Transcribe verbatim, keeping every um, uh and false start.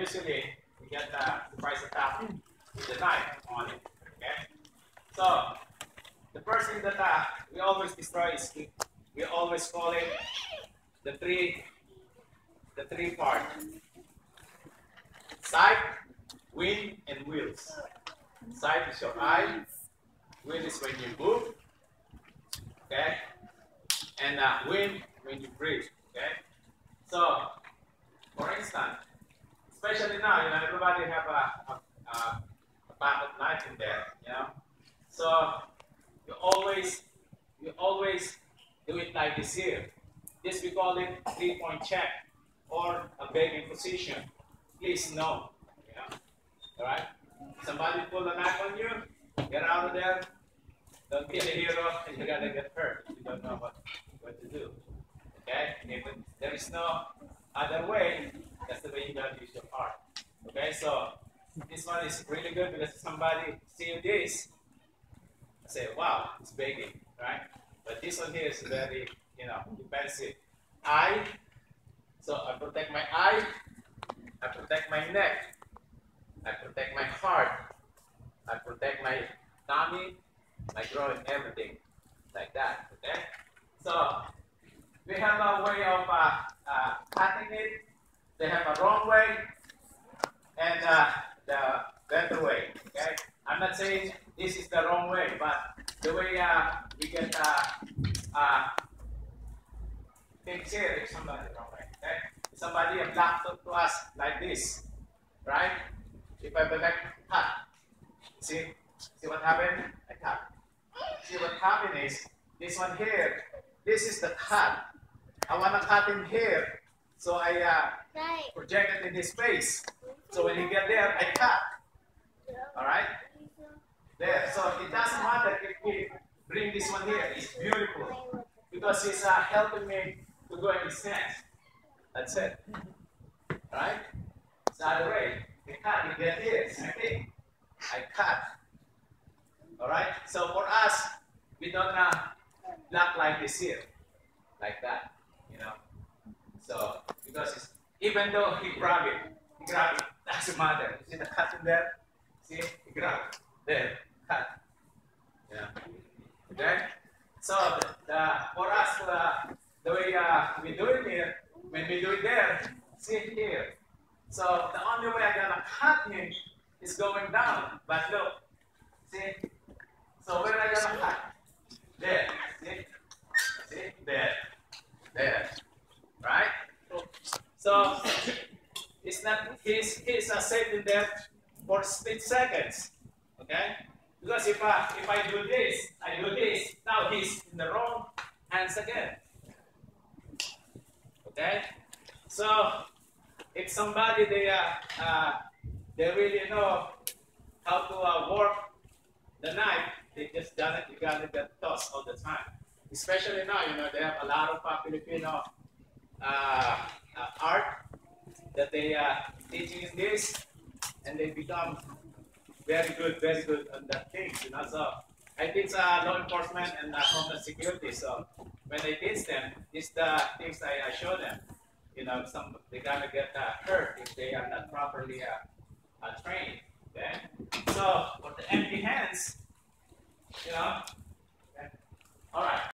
usually we get uh, the price attack with the knife on it. Okay, so the first thing that uh, we always destroy is we, we always call it the three the three part: sight, wind, and wheels. Sight is your eye. Wind is when you move. Okay, and uh, wind when you breathe. Okay, so for instance, especially now, you know, everybody have a, a, a, a pocket knife in there, you know. So you always, you always do it like this here. This we call it three-point check or a begging position. Please no, you know. All right. Somebody pull a knife on you, get out of there. Don't be a hero, and you're gonna get hurt if you don't know what, what to do. Okay? If there is no other way, that's the way you gotta use your heart. Okay, so this one is really good because somebody see this, say, wow, it's baking, right? But this one here is very, you know, defensive. Eye, so I protect my eye, I protect my neck, I protect my heart, I protect my tummy, my groin, everything, like that, okay? So we have a way of uh, uh, cutting it. They have a wrong way and uh, the better way. Okay, I'm not saying this is the wrong way, but the way uh, we get uh, uh, things here is somebody the wrong way. Okay, somebody a black to, to us like this, right? If I back cut, see, see what happened? I cut. See what happened is this one here. This is the cut. I want to cut in here, so I uh, project it in his face. So when he get there, I cut. All right? There. So it doesn't matter if we bring this one here. It's beautiful because it's uh, helping me to go in his hands. That's it. All right? It's the other way. I cut. You get here. Same thing. I cut. All right? So for us, we don't uh, block like this here, like that. You know, so because it's, even though he grab it, he grab it, doesn't matter. You see the cut in there? See, he grab it. There, cut. Yeah. Okay. So the, the for us, uh, the way uh, we do it here, when we do it there, see it here. So the only way I'm gonna cut him is going down. But look, see. So where am I gonna cut? There. See, see, there. There, right? So it's not he's he's uh, safe in there for split seconds, okay? Because if I if I do this, I do this. Now he's in the wrong hands again, okay? So if somebody they uh, uh they really know how to uh, work the knife, they just done it. You gotta get tossed all the time. Especially now, you know, they have a lot of uh, Filipino uh, uh, art that they are uh, teaching in this, and they become very good, very good on that things, you know. So I teach uh, law enforcement and uh, homeland security. So when I teach them, these the things I, I show them. You know, some they're gonna get uh, hurt if they are not properly uh, uh, trained. Okay. So for the empty hands, you know. Okay. All right.